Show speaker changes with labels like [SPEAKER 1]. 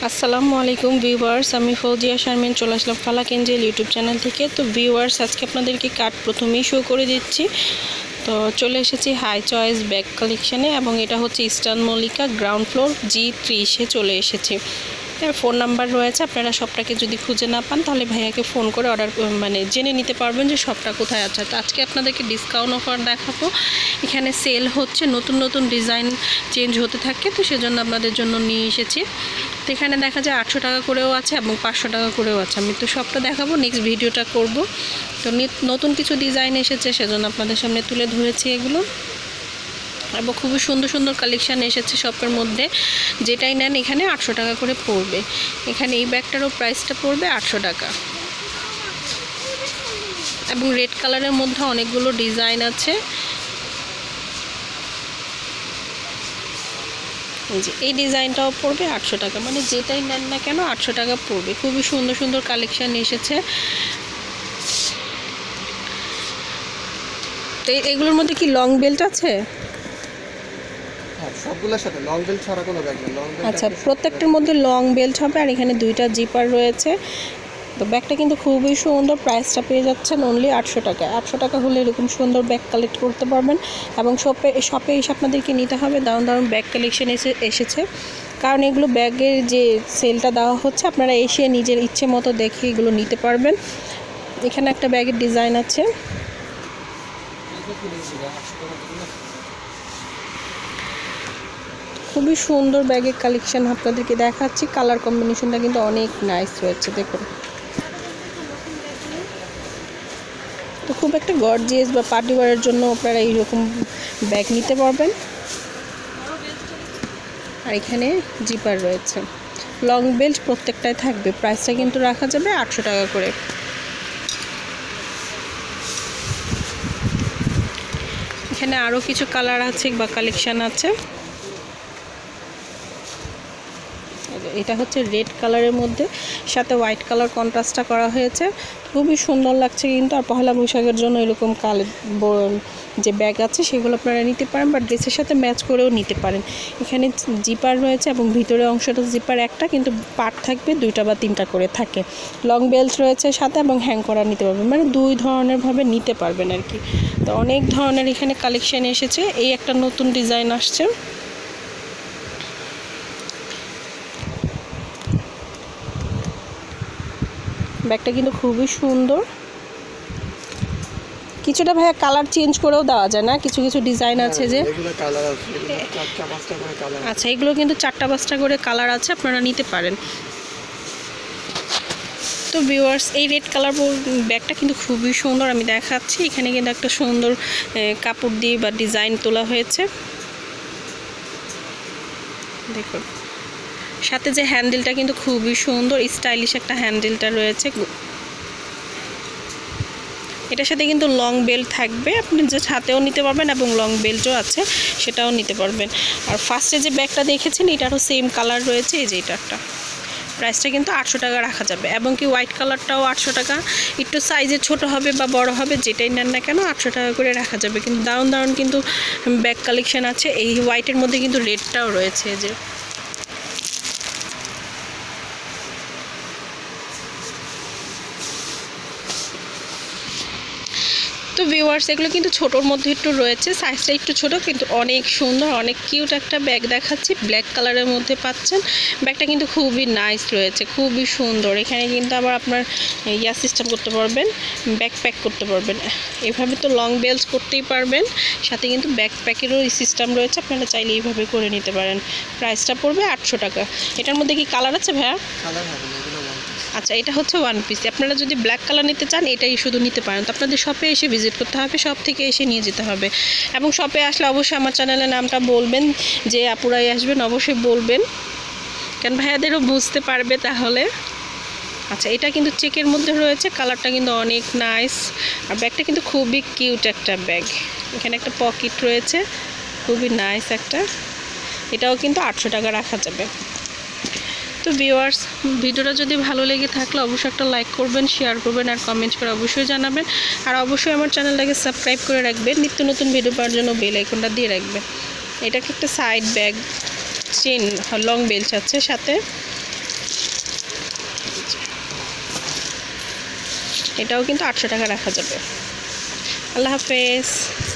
[SPEAKER 1] আসসালামু আলাইকুম ভিউয়ার্স, আমি ফৌজিয়া শারমিন চলে আসলাম ফালাক এঞ্জেল ইউটিউব চ্যানেল থেকে। তো ভিউয়ার্স, আজকে আপনাদেরকে কার্ড প্রথমেই শো করে দিচ্ছি। তো চলে এসেছি হাই চয়েস ব্যাগ কালেকশানে, এবং এটা হচ্ছে eastern Mallika ground floor G30 চলে এসেছি। ফোন নাম্বার রয়েছে, আপনারা শপটাকে যদি খুঁজে না পান তাহলে ভাইয়াকে ফোন করে অর্ডার জেনে নিতে পারবেন যে শপটা কোথায় আছে। তো আজকে আপনাদেরকে ডিসকাউন্ট অফার দেখাবো। এখানে সেল হচ্ছে, নতুন নতুন ডিজাইন চেঞ্জ হতে থাকে, তো সেজন্য আপনাদের জন্য নিয়ে এসেছি। তো এখানে দেখা যায় 800 টাকা করেও আছে এবং 500 টাকা করেও আছে। আমি তো সবটা দেখাবো, নেক্সট ভিডিওটা করব। তো নতুন কিছু ডিজাইন এসেছে, সেজন্য আপনাদের সামনে তুলে ধরেছি এগুলো। এবং খুবই সুন্দর সুন্দর কালেকশান এসেছে শপের মধ্যে। যেটাই নেন এখানে 800 টাকা করে পড়বে। এখানে এই ব্যাগটারও প্রাইসটা পড়বে 800 টাকা। এবং রেড কালারের মধ্যে অনেকগুলো ডিজাইন আছে। এই ডিজাইনটাও পড়বে 800 টাকা, মানে যেটাই নেন না কেন 800 টাকা পড়বে। খুবই সুন্দর সুন্দর কালেকশান এসেছে। তো এগুলোর মধ্যে কি লং বেল্ট আছে?
[SPEAKER 2] সবগুলোর সাথে লং বেল্ট ছাড়া কোনো ব্যাগ নেই। লং বেল্ট
[SPEAKER 1] আচ্ছা, প্রত্যেকটার মধ্যে লং বেল্ট হবে, আর এখানে দুইটা জিপার রয়েছে। তো ব্যাগটা কিন্তু খুবই সুন্দর। প্রাইসটা পেয়ে যাচ্ছেন অনলি 800 টাকায়। 800 টাকা হলে এরকম সুন্দর ব্যাগ কালেক্ট করতে পারবেন। এবং শপে এসে আপনাদেরকে নিতে হবে। দারুণ দারুণ ব্যাগ কালেকশন এসেছে, কারণ এগুলো ব্যাগের যে সেলটা দেওয়া হচ্ছে, আপনারা এসে নিজের ইচ্ছে মতো দেখে এগুলো নিতে পারবেন। এখানে একটা ব্যাগের ডিজাইন আছে। খুবই সুন্দর ব্যাগের কালেকশন আপনাদেরকে দেখাচ্ছি। কালার কম্বিনেশনটা কিন্তু অনেক নাইস রয়েছে, দেখুন। তো খুব একটা গর্জিয়াস বা পার্টি ওয়্যারের জন্য আপনারা এইরকম ব্যাগ নিতে পারবেন। আর এখানে জিপার রয়েছে, লং বেল্ট প্রত্যেকটাই থাকবে। প্রাইসটা কিন্তু রাখা যাবে 800 টাকা করে। এখানে আরও কিছু কালার আছে বা কালেকশান আছে। এটা হচ্ছে রেড কালারের মধ্যে, সাথে হোয়াইট কালার কন্ট্রাস্টটা করা হয়েছে। খুবই সুন্দর লাগছে কিন্তু। আর পহেলা বৈশাখের জন্য এরকম যে ব্যাগ আছে সেগুলো আপনারা নিতে পারেন, বা ড্রেসের সাথে ম্যাচ করেও নিতে পারেন। এখানে জিপার রয়েছে এবং ভিতরের অংশটা জিপার একটা, কিন্তু পার্ট থাকবে 2টা বা 3টা করে থাকে। লং বেল্ট রয়েছে সাথে, এবং হ্যাং করা নিতে পারবেন, মানে 2 ধরনেরভাবে নিতে পারবেন আর কি। তো অনেক ধরনের এখানে কালেকশান এসেছে। এই একটা নতুন ডিজাইন আসছে। ব্যাগটা কিন্তু খুবই সুন্দর। কিছুটা ভাইয়া কালার চেঞ্জ করেও দেওয়া যায় না? কিছু কিছু ডিজাইন আছে যে, আচ্ছা, এগুলো কিন্তু 4টা-5টা করে কালার আছে, আপনারা নিতে পারেন। তো ভিউয়ার্স, এই রেড কালার ব্যাগটা কিন্তু খুবই সুন্দর, আমি দেখাচ্ছি। এখানে কিন্তু একটা সুন্দর কাপড় দিয়ে বা ডিজাইন তোলা হয়েছে, দেখুন। সাথে যে হ্যান্ডেলটা কিন্তু খুবই সুন্দর, স্টাইলিশ একটা হ্যান্ডেলটা রয়েছে। এটার সাথে কিন্তু লং বেল্ট থাকবে, আপনি যে হাতেও নিতে পারবেন, এবং লং বেল্টও আছে, সেটাও নিতে পারবেন। আর ফার্স্টে যে ব্যাগটা দেখেছেন এটারও সেম কালার রয়েছে, এই যে এটা একটা। প্রাইসটা কিন্তু 800 টাকা রাখা যাবে। এবং কি হোয়াইট কালারটাও 800 টাকা। একটু সাইজে ছোট হবে বা বড় হবে, যেটাই নেন না কেন 800 টাকা করে রাখা যাবে। কিন্তু দারুণ দারুণ কিন্তু ব্যাগ কালেকশান আছে। এই হোয়াইটের মধ্যে কিন্তু রেডটাও রয়েছে, যে তো ভিউয়ার্স, এগুলো কিন্তু ছোটোর মধ্যে একটু রয়েছে, সাইজটা একটু ছোট, কিন্তু অনেক সুন্দর, অনেক কিউট একটা ব্যাগ দেখাচ্ছি। ব্ল্যাক কালারের মধ্যে পাচ্ছেন। ব্যাগটা কিন্তু খুবই নাইস রয়েছে, খুবই সুন্দর। এখানে কিন্তু আবার আপনার সিস্টেম করতে পারবেন, ব্যাকপ্যাক করতে পারবেন। এভাবে তো লং বেল্ট করতেই পারবেন, সাথে কিন্তু ব্যাকপ্যাকেরও সিস্টেম রয়েছে, আপনারা চাইলে এইভাবে করে নিতে পারেন। প্রাইসটা পড়বে 800 টাকা। এটার মধ্যে কি কালার আছে ভাইয়া? আচ্ছা, এটা হচ্ছে 1 পিস। আপনারা যদি ব্ল্যাক কালার নিতে চান এটাই শুধু নিতে পারেন। তো আপনাদের শপে এসে ভিজিট করতে হবে, শপ থেকে এসে নিয়ে যেতে হবে। এবং শপে আসলে অবশ্যই আমার চ্যানেলের নামটা বলবেন, যে আপুরাই আসবেন, অবশ্যই বলবেন, কারণ ভাইয়াদেরও বুঝতে পারবে তাহলে। আচ্ছা, এটা কিন্তু চেকের মধ্যে রয়েছে, কালারটা কিন্তু অনেক নাইস। আর ব্যাগটা কিন্তু খুবই কিউট একটা ব্যাগ। এখানে একটা পকেট রয়েছে, খুবই নাইস একটা। এটাও কিন্তু 800 টাকা রাখা যাবে। তো ভিউয়ার্স, ভিডিওটা যদি ভালো লেগে থাকলে অবশ্যই একটা লাইক করবেন, শেয়ার করবেন, আর কমেন্ট করে অবশ্যই জানাবেন। আর অবশ্যই আমার চ্যানেলটাকে সাবস্ক্রাইব করে রাখবেন, নিত্য নতুন ভিডিও পাওয়ার জন্য বেল আইকনটা দিয়ে রাখবেন। এটাকে একটা side bag chain long belt আছে সাথে। এটাও কিন্তু 800 টাকা রাখা যাবে। আল্লাহ হাফেজ।